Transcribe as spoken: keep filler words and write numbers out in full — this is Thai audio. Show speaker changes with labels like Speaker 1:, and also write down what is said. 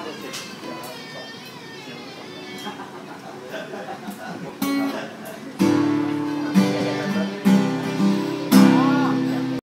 Speaker 1: เปอร์เซ็นต์